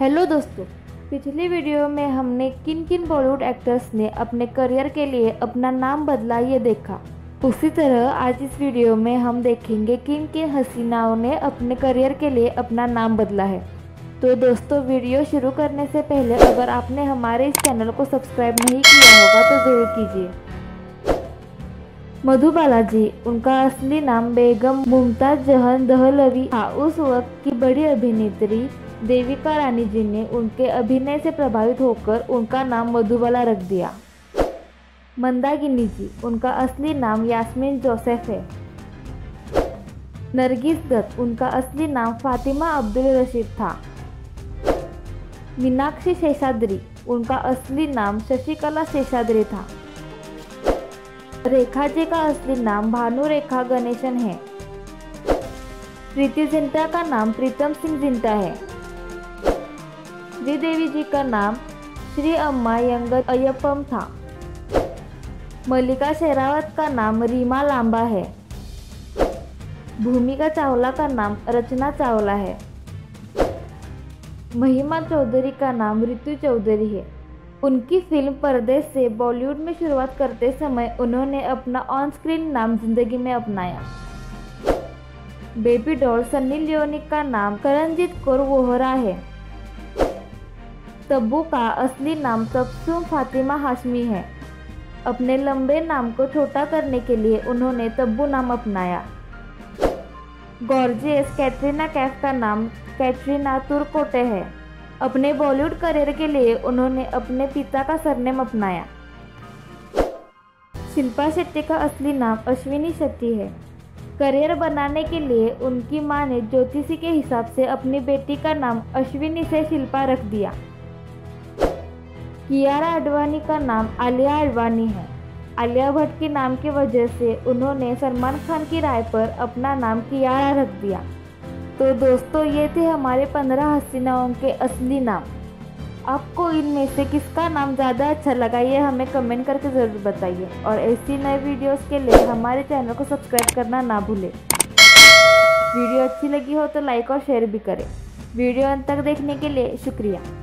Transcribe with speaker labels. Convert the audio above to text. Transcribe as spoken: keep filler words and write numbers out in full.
Speaker 1: Hello दोस्तों, पिछली video में हमने किन किन बॉलीवुड एक्टर्स ने अपने करियर के लिए अपना नाम बदला ये देखा। उसी तरह आज इस वीडियो में हम देखेंगे किन किन हसीनाओं ने अपने करियर के लिए अपना नाम बदला है। तो दोस्तों, वीडियो शुरू करने से पहले अगर आपने हमारे इस चैनल को सब्सक्राइब नहीं किया होगा तो ज़रूर कीजिए। मधुबाला जी, उनका असली नाम बेगम मुमताज़ जहान दहलवी था। उस वक्त की बड़ी अभिनेत्री देविका रानी जी ने उनके अभिनय से प्रभावित होकर उनका नाम मधुबाला रख दिया। मंदाकिनी जी, उनका असली नाम यास्मीन जोसेफ है। नरगिस दत्त, उनका असली नाम फातिमा अब्दुल रशीद था। मीनाक्षी शेषाद्री, उनका असली नाम शशिकला शेषाद्री था। रेखा जी का असली नाम भानु रेखा गणेशन है। प्रीति जिंटा का नाम प्रीतम सिंह जिंटा है। श्रीदेवी जी का नाम श्री अम्मा यंगत अय्यप्पम था। मल्लिका शेरावत का नाम रीमा लांबा है। भूमिका चावला का नाम रचना चावला है। महिमा चौधरी का नाम ऋतु चौधरी है। उनकी फिल्म परदेश से बॉलीवुड में शुरुआत करते समय उन्होंने अपना ऑन स्क्रीन नाम जिंदगी में अपनाया। बेबी डॉल सन्नी लियोनी का नाम करणजीत कौर वोहरा है। तब्बू का असली नाम तबस्सुम फातिमा हाशमी है। अपने लंबे नाम को छोटा करने के लिए उन्होंने तब्बू नाम अपनाया। गॉर्जियस कैटरीना कैफ का नाम कैटरीना तुर्कोटे है। अपने बॉलीवुड करियर के लिए उन्होंने अपने पिता का सरनेम अपनाया। शिल्पा शेट्टी का असली नाम अश्विनी शेट्टी है। करियर बनाने के लिए उनकी मां ने ज्योतिषी के हिसाब से अपनी बेटी का नाम अश्विनी से शिल्पा रख दिया। कियारा आडवाणी का नाम आलिया आडवाणी है। आलिया भट्ट के नाम की वजह से उन्होंने सलमान खान की राय पर अपना नाम कियारा रख दिया। तो दोस्तों, ये थे हमारे पंद्रह हसीनाओं के असली नाम। आपको इनमें से किसका नाम ज़्यादा अच्छा लगा ये हमें कमेंट करके ज़रूर बताइए। और ऐसी नए वीडियोस के लिए हमारे चैनल को सब्सक्राइब करना ना भूलें। वीडियो अच्छी लगी हो तो लाइक और शेयर भी करें। वीडियो अंत तक देखने के लिए शुक्रिया।